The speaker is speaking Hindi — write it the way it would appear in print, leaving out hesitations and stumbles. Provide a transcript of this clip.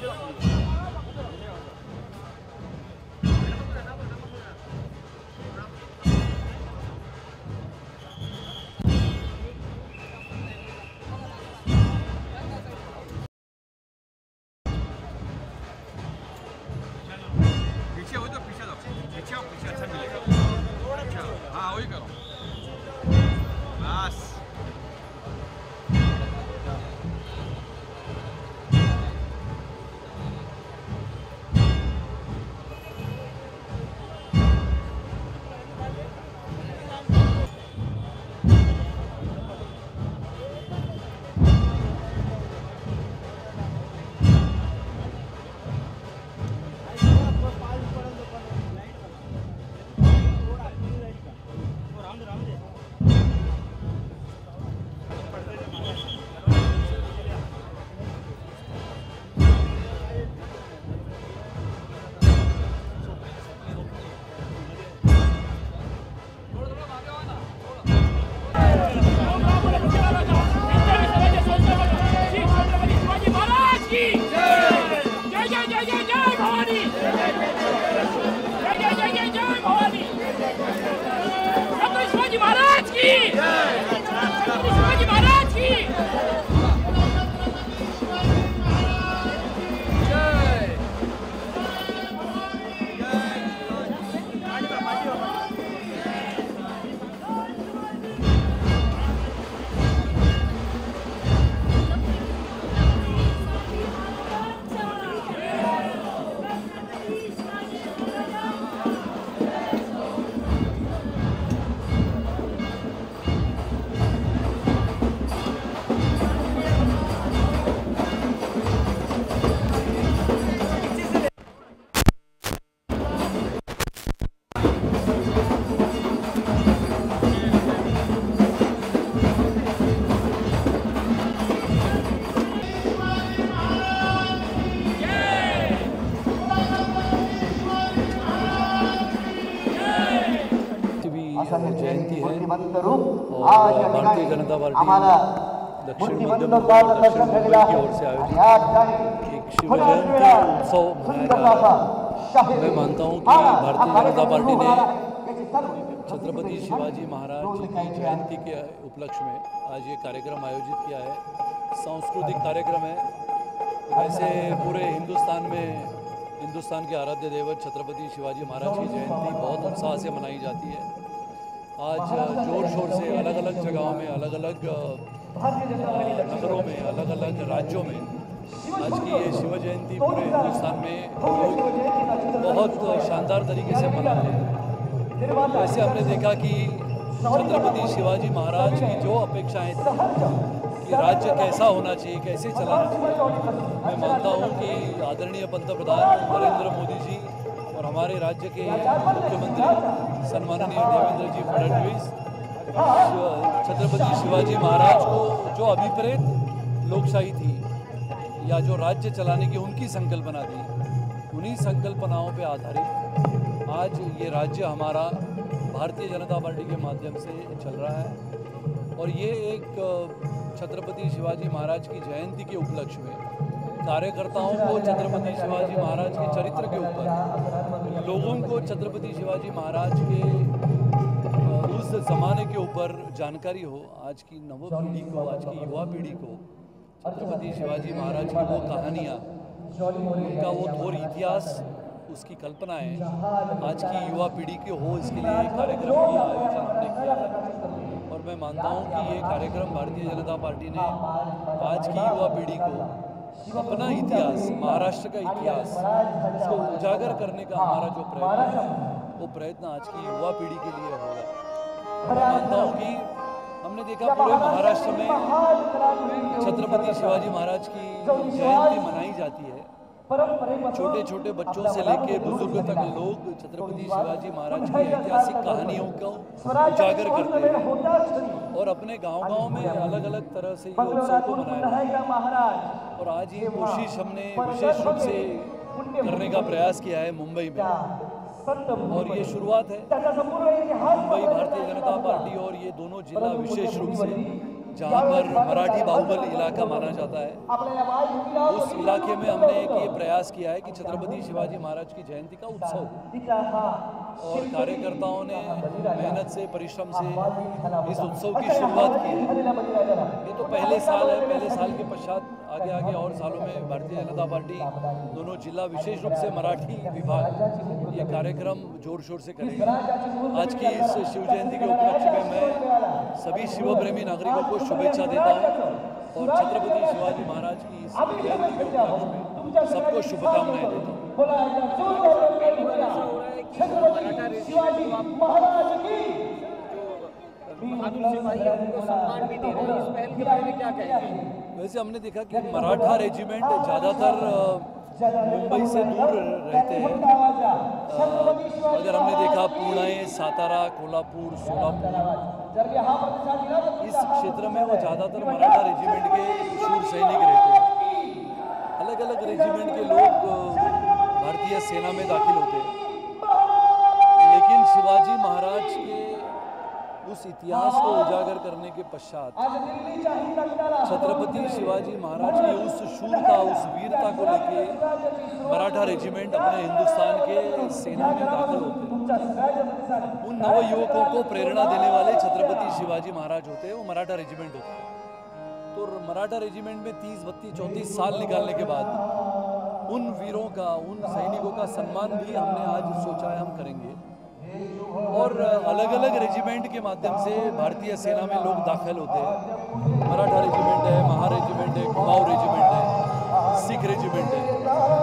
पीछे हो तो पीछे जाओ, पीछे आओ, पीछे अच्छा मिलेगा। हाँ वही करो बस। जयंती है और भारतीय जनता पार्टी दक्षिण मध्य दक्षिण मुंबई की ओर से आयोजित एक शिव जयंती उत्सव मनाया जा रहा है। मैं मानता हूँ कि भारतीय जनता पार्टी ने छत्रपति शिवाजी महाराज जी की जयंती के उपलक्ष्य में आज ये कार्यक्रम आयोजित किया है। सांस्कृतिक कार्यक्रम है। वैसे पूरे हिंदुस्तान के आराध्य देवत छत्रपति शिवाजी महाराज की जयंती बहुत उत्साह से मनाई जाती है। आज जोर शोर से अलग अलग जगहों में, अलग अलग नगरों में, अलग अलग राज्यों में आज की ये शिव जयंती पूरे हिंदुस्तान में लोग बहुत शानदार तरीके से मनाते हैं। वैसे हमने देखा कि छत्रपति शिवाजी महाराज की जो अपेक्षाएं थी कि राज्य कैसा होना चाहिए, कैसे चलाना चाहिए, मैं मानता हूँ कि आदरणीय पंतप्रधान नरेंद्र मोदी जी और हमारे राज्य के मुख्यमंत्री सम्माननीय देवेंद्र जी फडणवीस छत्रपति शिवाजी महाराज को जो अभिप्रेत लोकशाही थी या जो राज्य चलाने की उनकी संकल्पना थी, उन्हीं संकल्पनाओं पर आधारित आज ये राज्य हमारा भारतीय जनता पार्टी के माध्यम से चल रहा है। और ये एक छत्रपति शिवाजी महाराज की जयंती के उपलक्ष्य में कार्यकर्ताओं को छत्रपति शिवाजी महाराज के चरित्र के ऊपर, लोगों को छत्रपति शिवाजी महाराज के उस ज़माने के ऊपर जानकारी हो, आज की नव पीढ़ी को, आज की युवा पीढ़ी को छत्रपति शिवाजी महाराज की वो कहानियाँ, उनका वो घोर इतिहास, उसकी कल्पनाएं आज की युवा पीढ़ी के हो, इसके लिए एक कार्यक्रम की आयोजन हमने किया है। और मैं मानता हूँ कि ये कार्यक्रम भारतीय जनता पार्टी ने आज की युवा पीढ़ी को अपना इतिहास, महाराष्ट्र का इतिहास, इसको उजागर करने का हमारा जो प्रयत्न है, वो प्रयत्न आज की युवा पीढ़ी के लिए होगा। मैं मानता हूँ कि हमने देखा पूरे महाराष्ट्र में छत्रपति शिवाजी महाराज की जयंती मनाई जाती है। छोटे छोटे बच्चों से लेकर बुजुर्ग तक लोग छत्रपति शिवाजी महाराज की ऐतिहासिक कहानियों को उजागर करते हैं और अपने गांव-गांव में अलग अलग तरह से ये उत्सव को मनाया जाता है। और आज ये कोशिश हमने विशेष रूप से करने का प्रयास किया है मुंबई में, और ये शुरुआत है। मुंबई भारतीय जनता पार्टी और ये दोनों जिला विशेष रूप से जहाँ पर मराठी बाहुबल इलाका माना जाता है। उस इलाके में हमने एक ये प्रयास किया है कि छत्रपति शिवाजी महाराज की जयंती का उत्सव, और कार्यकर्ताओं ने मेहनत से, परिश्रम से इस उत्सव की शुरुआत की है। ये तो पहले साल है, पहले साल के पश्चात आगे आगे और सालों में भारतीय जनता पार्टी दोनों जिला, विशेष रूप से मराठी विभाग, ये कार्यक्रम जोर शोर से करेगा। आज की इस शिव जयंती के उपलक्ष्य में मैं सभी शिव प्रेमी नागरिकों को शुभेच्छा देता हूँ और छत्रपति शिवाजी महाराज की इस जयंती के उपलक्ष्य में सबको शुभकामनाएं देता हूँ। वैसे हमने देखा कि मराठा रेजिमेंट ज़्यादातर मुंबई से दूर रहते हैं। अगर हमने देखा पुणे, सातारा, कोल्हापुर, सोलापुर, इस क्षेत्र में वो ज़्यादातर मराठा रेजिमेंट के शूर सैनिक रहते हैं। अलग अलग रेजिमेंट के लोग भारतीय सेना में दाखिल होते हैं, लेकिन शिवाजी महाराज के उस इतिहास को उजागर करने के पश्चात छत्रपति शिवाजी महाराज की उस शूरता, उस वीरता को लेके मराठा रेजिमेंट अपने हिंदुस्तान के सेना में दाखिल होते हैं। उन नव युवकों को प्रेरणा देने वाले छत्रपति शिवाजी महाराज होते हैं, वो मराठा रेजिमेंट होते हैं। तो मराठा रेजिमेंट में 30, 32, 34 साल निकालने के बाद उन वीरों का, उन सैनिकों का सम्मान भी हमने आज सोचा है हम करेंगे। और अलग अलग रेजिमेंट के माध्यम से भारतीय सेना में लोग दाखिल होते हैं। मराठा रेजिमेंट है, महा रेजिमेंट है, कुमाऊं रेजिमेंट है, सिख रेजिमेंट है।